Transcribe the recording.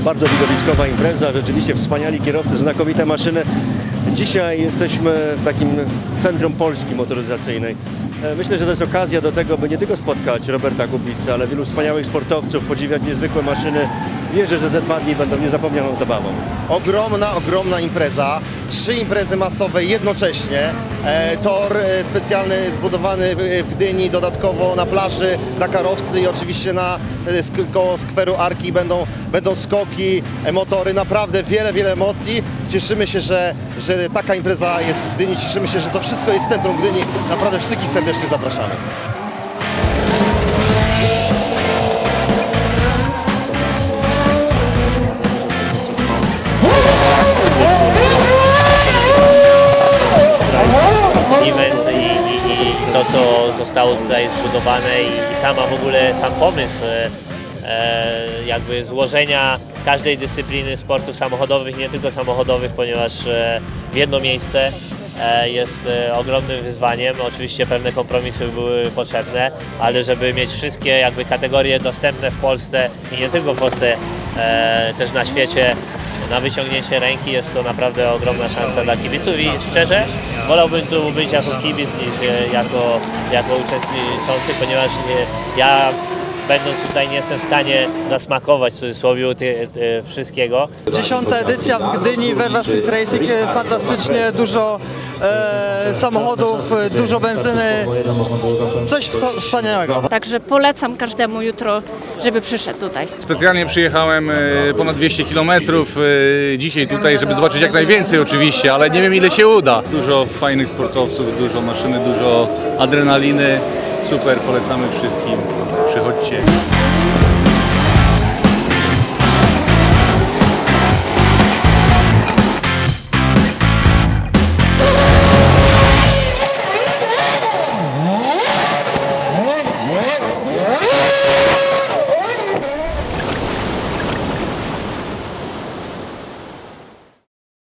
Bardzo widowiskowa impreza, rzeczywiście wspaniali kierowcy, znakomite maszyny. Dzisiaj jesteśmy w takim centrum Polski motoryzacyjnej. Myślę, że to jest okazja do tego, by nie tylko spotkać Roberta Kubicę, ale wielu wspaniałych sportowców, podziwiać niezwykłe maszyny. Wierzę, że te 2 dni będą niezapomnianą zabawą. Ogromna impreza. 3 imprezy masowe jednocześnie. Tor specjalny zbudowany w Gdyni, dodatkowo na plaży dakarowscy i oczywiście koło skweru Arki będą skoki, motory. Naprawdę wiele emocji. Cieszymy się, że taka impreza jest w Gdyni. Cieszymy się, że to wszystko jest w centrum Gdyni. Naprawdę wszystkich serdecznie zapraszamy. Event i to, co zostało tutaj zbudowane i sam pomysł jakby złożenia każdej dyscypliny sportów samochodowych, nie tylko samochodowych, ponieważ w jedno miejsce jest ogromnym wyzwaniem. Oczywiście pewne kompromisy były potrzebne, ale żeby mieć wszystkie jakby kategorie dostępne w Polsce i nie tylko w Polsce, też na świecie, na wyciągnięcie ręki, jest to naprawdę ogromna szansa dla kibiców i szczerze wolałbym tu być jako kibic niż jako uczestniczący, ponieważ ja będąc tutaj nie jestem w stanie zasmakować w cudzysłowie wszystkiego. 10. edycja w Gdyni, Werwa Street Racing, fantastycznie, dużo samochodów, dużo benzyny, coś wspaniałego. Także polecam każdemu jutro, żeby przyszedł tutaj. Specjalnie przyjechałem ponad 200 km dzisiaj tutaj, żeby zobaczyć jak najwięcej oczywiście, ale nie wiem ile się uda. Dużo fajnych sportowców, dużo maszyny, dużo adrenaliny. Super, polecamy wszystkim. Przychodźcie.